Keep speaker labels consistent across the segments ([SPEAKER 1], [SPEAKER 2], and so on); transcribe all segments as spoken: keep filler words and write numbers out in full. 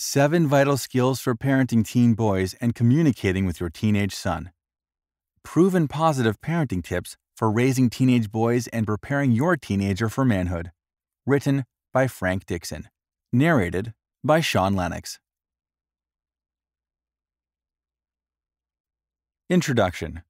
[SPEAKER 1] Seven vital skills for parenting teen boys and communicating with your teenage son. Proven positive parenting tips for raising teenage boys and preparing your teenager for manhood. Written by Frank Dixon. Narrated by Shawn Lennox. Introduction.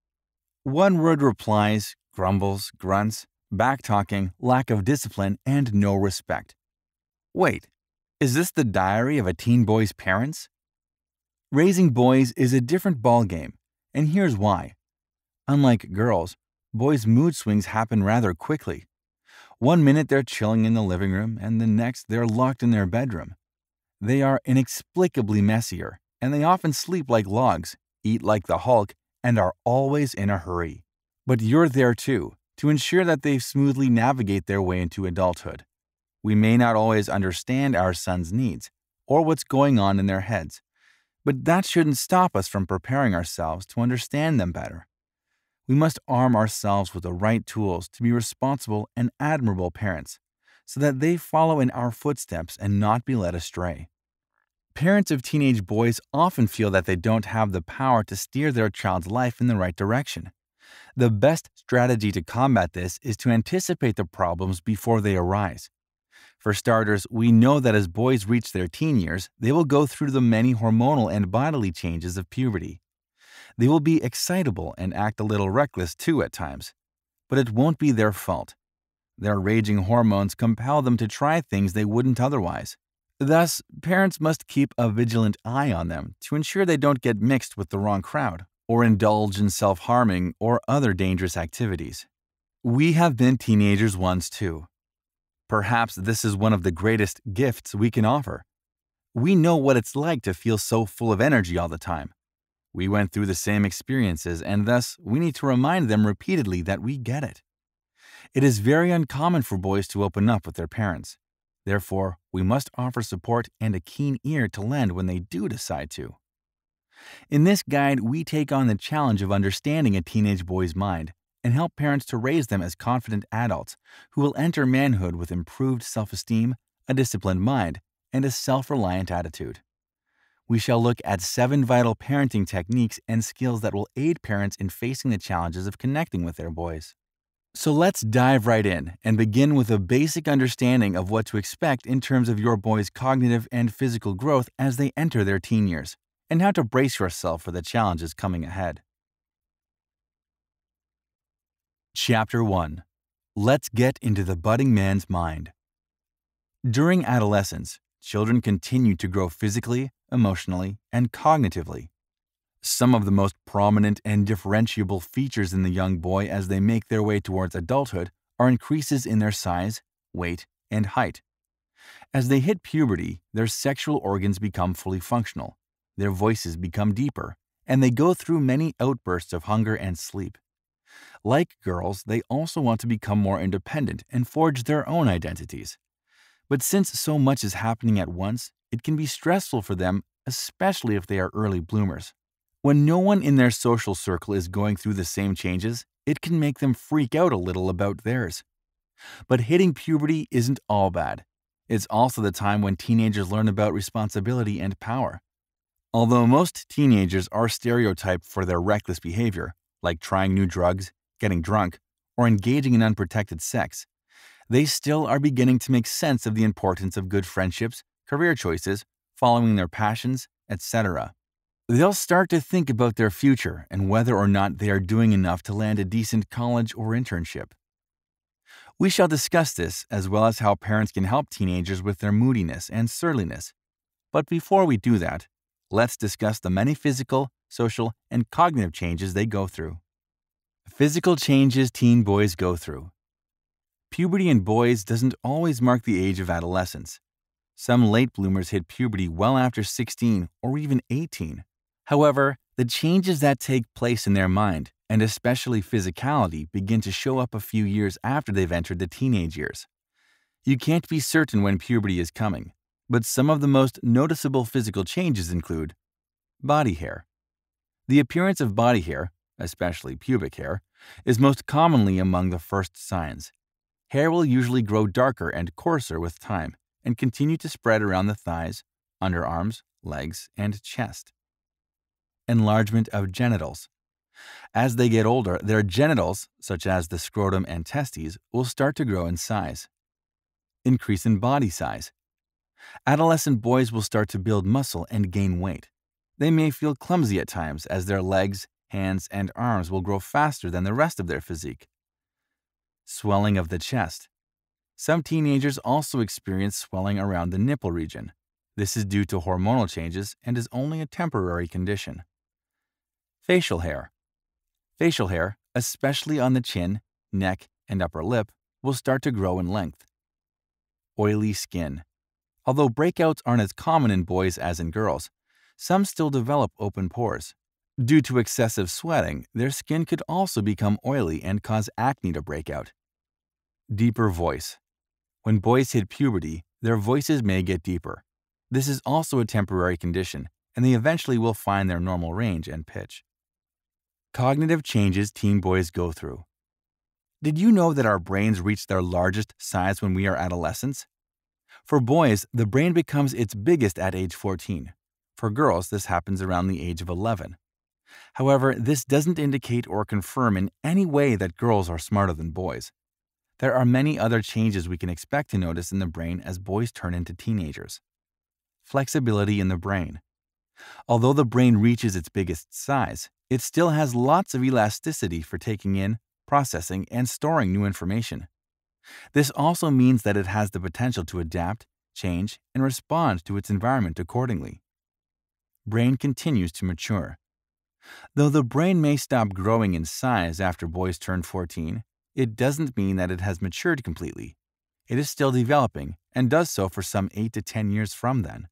[SPEAKER 1] One-word replies, grumbles, grunts, back-talking, lack of discipline, and no respect. Wait, is this the diary of a teen boy's parents? Raising boys is a different ballgame, and here's why. Unlike girls, boys' mood swings happen rather quickly. One minute they're chilling in the living room, and the next they're locked in their bedroom. They are inexplicably messier, and they often sleep like logs, eat like the Hulk, and are always in a hurry. But you're there too, to ensure that they smoothly navigate their way into adulthood. We may not always understand our sons' needs, or what's going on in their heads, but that shouldn't stop us from preparing ourselves to understand them better. We must arm ourselves with the right tools to be responsible and admirable parents, so that they follow in our footsteps and not be led astray. Parents of teenage boys often feel that they don't have the power to steer their child's life in the right direction. The best strategy to combat this is to anticipate the problems before they arise. For starters, we know that as boys reach their teen years, they will go through the many hormonal and bodily changes of puberty. They will be excitable and act a little reckless too at times. But it won't be their fault. Their raging hormones compel them to try things they wouldn't otherwise. Thus, parents must keep a vigilant eye on them to ensure they don't get mixed with the wrong crowd or indulge in self-harming or other dangerous activities. We have been teenagers once too. Perhaps this is one of the greatest gifts we can offer. We know what it's like to feel so full of energy all the time. We went through the same experiences, and thus we need to remind them repeatedly that we get it. It is very uncommon for boys to open up with their parents. Therefore, we must offer support and a keen ear to lend when they do decide to. In this guide, we take on the challenge of understanding a teenage boy's mind and help parents to raise them as confident adults who will enter manhood with improved self-esteem, a disciplined mind, and a self-reliant attitude. We shall look at seven vital parenting techniques and skills that will aid parents in facing the challenges of connecting with their boys. So let's dive right in and begin with a basic understanding of what to expect in terms of your boy's cognitive and physical growth as they enter their teen years, and how to brace yourself for the challenges coming ahead. Chapter one. Let's get into the budding man's mind. During adolescence, children continue to grow physically, emotionally, and cognitively. Some of the most prominent and differentiable features in the young boy as they make their way towards adulthood are increases in their size, weight, and height. As they hit puberty, their sexual organs become fully functional, their voices become deeper, and they go through many outbursts of hunger and sleep. Like girls, they also want to become more independent and forge their own identities. But since so much is happening at once, it can be stressful for them, especially if they are early bloomers. When no one in their social circle is going through the same changes, it can make them freak out a little about theirs. But hitting puberty isn't all bad. It's also the time when teenagers learn about responsibility and power. Although most teenagers are stereotyped for their reckless behavior, like trying new drugs, getting drunk, or engaging in unprotected sex, they still are beginning to make sense of the importance of good friendships, career choices, following their passions, et cetera. They'll start to think about their future and whether or not they are doing enough to land a decent college or internship. We shall discuss this as well as how parents can help teenagers with their moodiness and surliness. But before we do that, let's discuss the many physical, social, and cognitive changes they go through. Physical changes teen boys go through. Puberty in boys doesn't always mark the age of adolescence. Some late bloomers hit puberty well after sixteen or even eighteen. However, the changes that take place in their mind, and especially physicality, begin to show up a few years after they've entered the teenage years. You can't be certain when puberty is coming, but some of the most noticeable physical changes include body hair. The appearance of body hair, especially pubic hair, is most commonly among the first signs. Hair will usually grow darker and coarser with time and continue to spread around the thighs, underarms, legs, and chest. Enlargement of genitals. As they get older, their genitals, such as the scrotum and testes, will start to grow in size. Increase in body size. Adolescent boys will start to build muscle and gain weight. They may feel clumsy at times as their legs, hands, and arms will grow faster than the rest of their physique. Swelling of the chest. Some teenagers also experience swelling around the nipple region. This is due to hormonal changes and is only a temporary condition. Facial hair. Facial hair, especially on the chin, neck, and upper lip, will start to grow in length. Oily skin. Although breakouts aren't as common in boys as in girls, some still develop open pores. Due to excessive sweating, their skin could also become oily and cause acne to break out. Deeper voice. When boys hit puberty, their voices may get deeper. This is also a temporary condition, and they eventually will find their normal range and pitch. Cognitive changes teen boys go through. Did you know that our brains reach their largest size when we are adolescents? For boys, the brain becomes its biggest at age fourteen. For girls, this happens around the age of eleven. However, this doesn't indicate or confirm in any way that girls are smarter than boys. There are many other changes we can expect to notice in the brain as boys turn into teenagers. Flexibility in the brain. Although the brain reaches its biggest size, it still has lots of elasticity for taking in, processing, and storing new information. This also means that it has the potential to adapt, change, and respond to its environment accordingly. Brain continues to mature. Though the brain may stop growing in size after boys turn fourteen, it doesn't mean that it has matured completely. It is still developing and does so for some eight to ten years from then.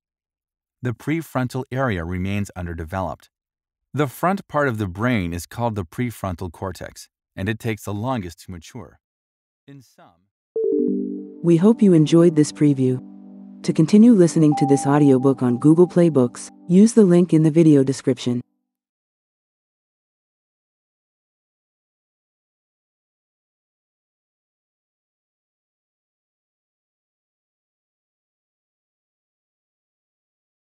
[SPEAKER 1] The prefrontal area remains underdeveloped. The front part of the brain is called the prefrontal cortex, and it takes the longest to mature. In some,
[SPEAKER 2] we hope you enjoyed this preview. To continue listening to this audiobook on Google Play Books, use the link in the video description.